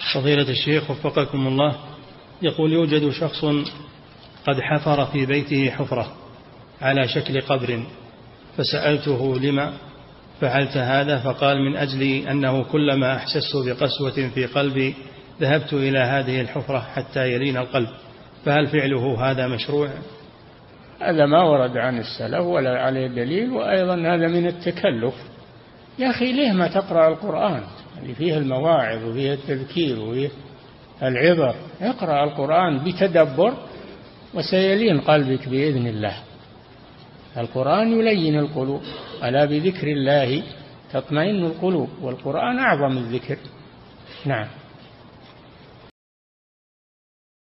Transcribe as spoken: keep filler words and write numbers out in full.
فضيلة الشيخ وفقكم الله، يقول يوجد شخص قد حفر في بيته حفرة على شكل قبر، فسألته لما فعلت هذا؟ فقال من أجل أنه كلما أحسست بقسوة في قلبي ذهبت إلى هذه الحفرة حتى يلين القلب، فهل فعله هذا مشروع؟ هذا ما ورد عن السلف ولا عليه دليل، وأيضا هذا من التكلف. يا أخي ليه ما تقرأ القرآن اللي فيه المواعظ وفيه التذكير وفيه العبر؟ اقرأ القرآن بتدبر وسيلين قلبك بإذن الله. القرآن يلين القلوب، ألا بذكر الله تطمئن القلوب، والقرآن أعظم الذكر. نعم.